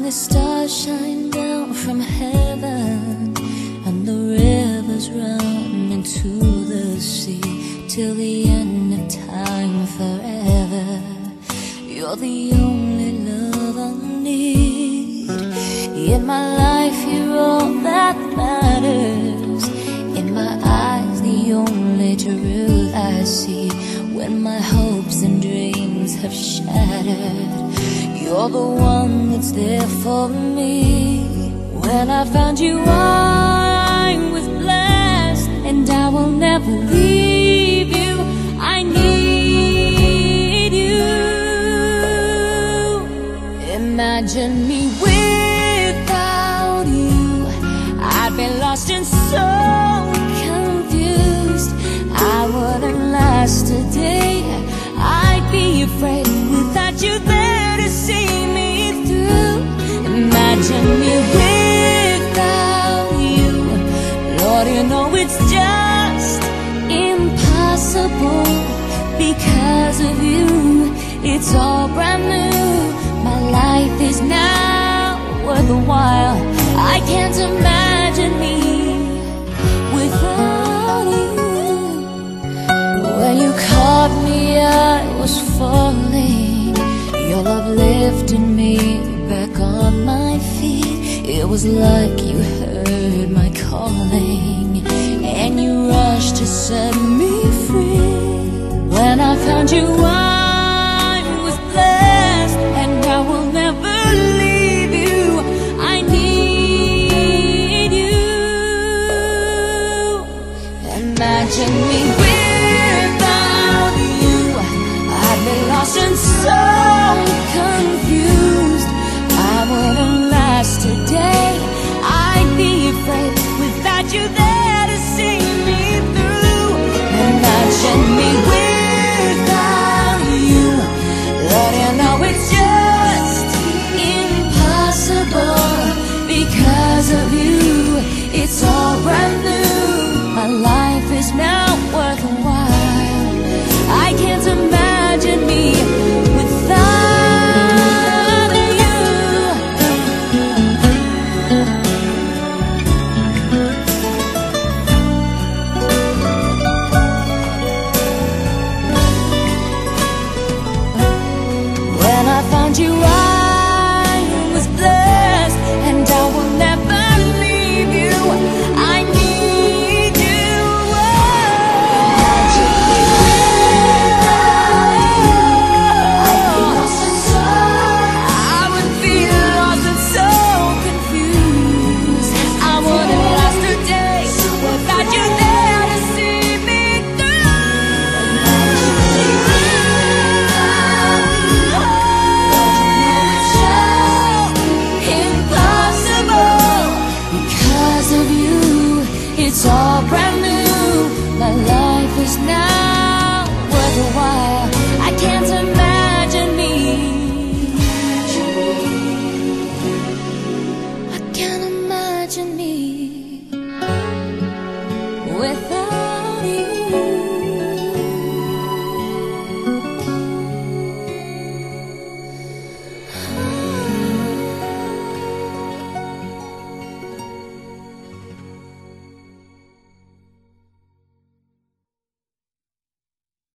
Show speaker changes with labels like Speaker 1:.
Speaker 1: When the stars shine down from heaven and the rivers run into the sea, till the end of time forever, you're the only love I need. In my life you're all that matters. In my eyes the only truth I see. When my hopes and dreams have shattered, you're the one that's there for me. When I found you I was blessed, and I will never leave you. I need you. Imagine me without you, I'd be lost and so confused. I wouldn't last a day, I'd be afraid without you there to see me through. Imagine me without you, Lord, you know it's just impossible. Because of you, it's all brand new. My life is now worth a while. I can't imagine me without you. When you caught me I was falling, your love lifted me back on my feet. It was like you heard my calling, and you rushed to set me free. When I found you